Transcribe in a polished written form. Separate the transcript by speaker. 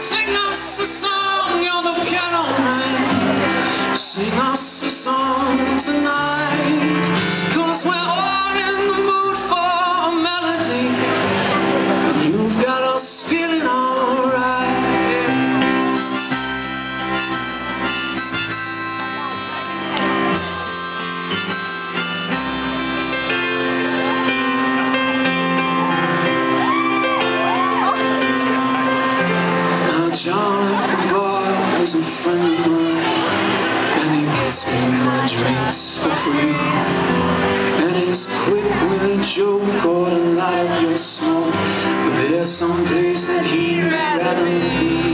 Speaker 1: Sing us a song, you're the piano man. Sing us a song tonight, 'cause we're all in the mood for a melody, and you've got us feeling alright. Now John at the bar is a friend of mine, and he gets me my drinks for free, and he's quick with a joke or to light up your smoke, but there's some place that he'd rather be.